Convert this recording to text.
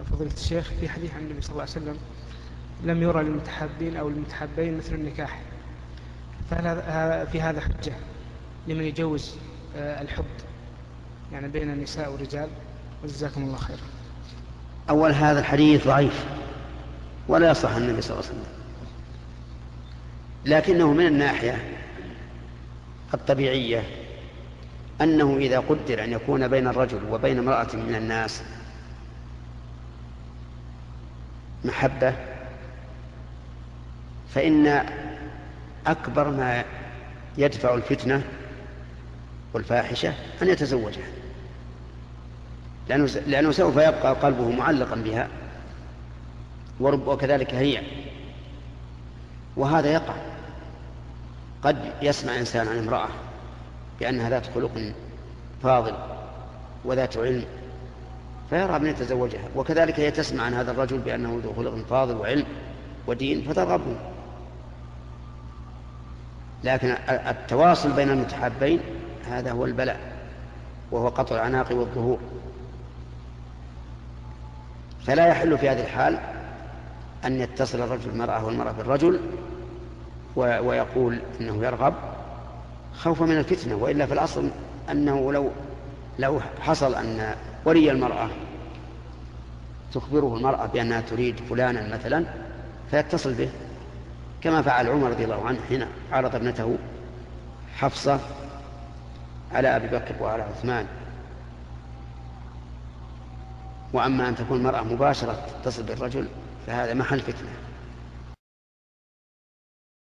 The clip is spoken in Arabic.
فضيلة الشيخ، في حديث عن النبي صلى الله عليه وسلم لم يرى للمتحابين أو المتحابين مثل النكاح، فهل في هذا حجة لمن يجوز الحب يعني بين النساء والرجال؟ وجزاكم الله خيرا. أول هذا الحديث ضعيف ولا يصح عن النبي صلى الله عليه وسلم، لكنه من الناحية الطبيعية أنه إذا قدر أن يكون بين الرجل وبين امرأة من الناس محبة، فإن أكبر ما يدفع الفتنة والفاحشة أن يتزوجها، لأنه سوف يبقى قلبه معلقا بها وكذلك هي. وهذا يقع، قد يسمع إنسان عن امرأة بأنها ذات خلق فاضل وذات علم فيرى أن يتزوجها، وكذلك هي تسمع عن هذا الرجل بأنه ذو خلق فاضل وعلم ودين فترغبه. لكن التواصل بين المتحابين هذا هو البلاء، وهو قطع العناق والظهور. فلا يحل في هذه الحال أن يتصل الرجل بالمرأة والمرأة بالرجل ويقول إنه يرغب خوفا من الفتنة، وإلا في الأصل أنه لو حصل أن ولي المرأة تخبره المرأة بأنها تريد فلانا مثلا فيتصل به، كما فعل عمر رضي الله عنه حين عرض ابنته حفصة على أبي بكر وعلى عثمان. وأما أن تكون المرأة مباشرة تتصل بالرجل فهذا محل فتنة.